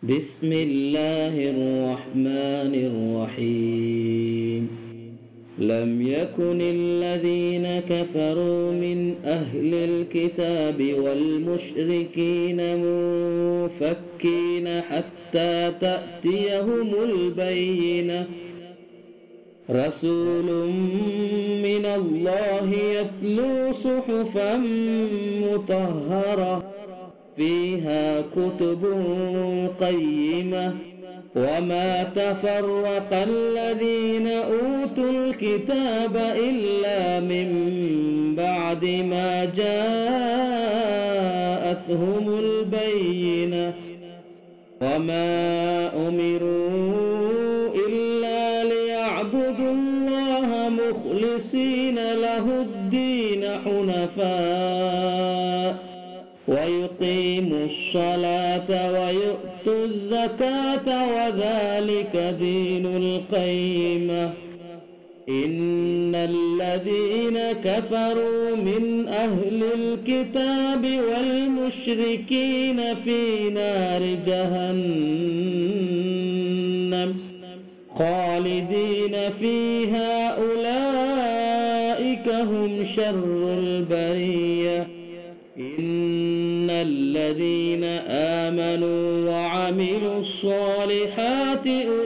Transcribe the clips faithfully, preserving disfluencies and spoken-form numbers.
بسم الله الرحمن الرحيم. لم يكن الذين كفروا من أهل الكتاب والمشركين منفكين حتى تأتيهم البينة. رسول من الله يتلو صحفا مطهرة فيها كتب قيمة. وما تفرق الذين أوتوا الكتاب إلا من بعد ما جاءتهم البينة. وما أمروا إلا ليعبدوا الله مخلصين له الدين حنفاء ويقيموا الصلاة ويؤتوا الزكاة وذلك دين القيمة. إن الذين كفروا من أهل الكتاب والمشركين في نار جهنم خالدين فيها أولئك هم شر البرية. إن الذين آمنوا وعملوا الصالحات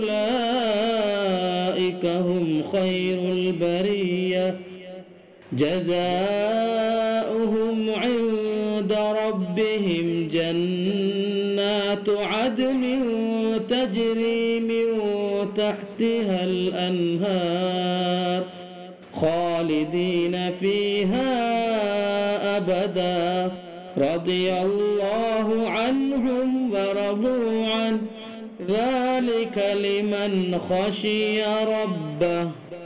أولئك هم خير البرية. جزاؤهم عند ربهم جنات عدن تجري من تحتها الأنهار خالدين فيها أبدا. رضي الله عنهم ورضوا عنه ذلك لمن خشي ربه.